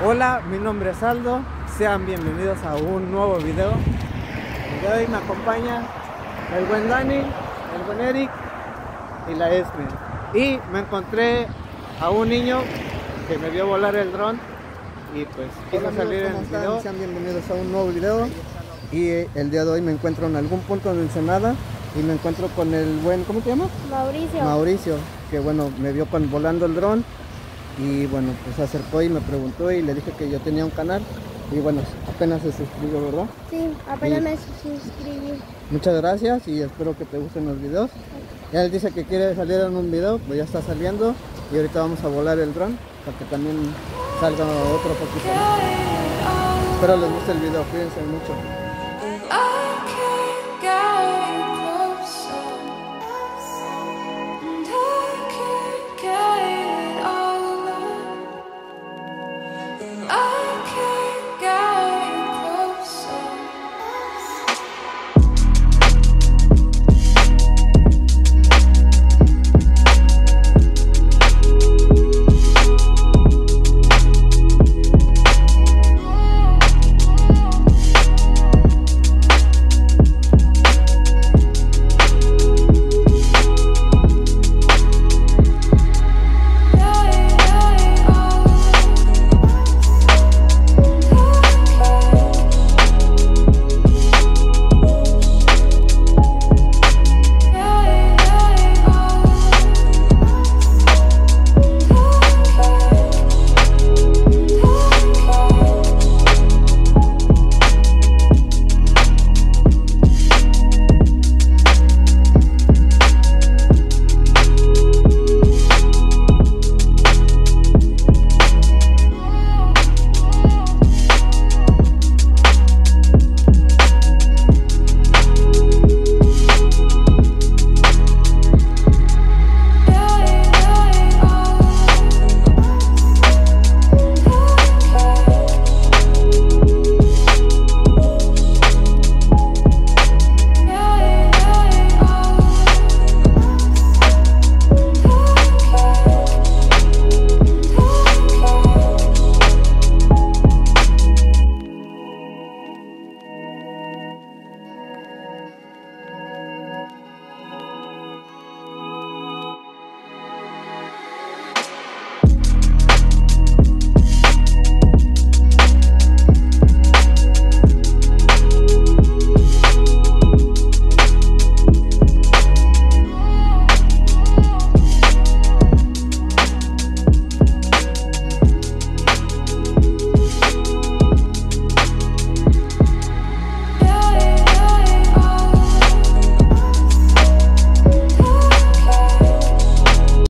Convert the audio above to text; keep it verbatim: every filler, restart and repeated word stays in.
Hola, mi nombre es Aldo, sean bienvenidos a un nuevo video. El día de hoy me acompaña el buen Dani, el buen Eric y la Esme. Y me encontré a un niño que me vio volar el dron y pues quiso Hola, salir amigos, en ¿cómo el están? video. Sean bienvenidos a un nuevo video. Y eh, el día de hoy me encuentro en algún punto de Ensenada y me encuentro con el buen, ¿cómo te llamas? Mauricio. Mauricio, que bueno, me vio con, volando el dron y bueno, pues se acercó y me preguntó y le dije que yo tenía un canal y bueno, apenas se suscribió, ¿verdad? Sí, apenas Y- me suscribí. Muchas gracias y espero que te gusten los videos. Ya él dice que quiere salir en un video, pues ya está saliendo y ahorita vamos a volar el dron para que también salga otro poquito, ¿no? Espero les guste el video, cuídense mucho.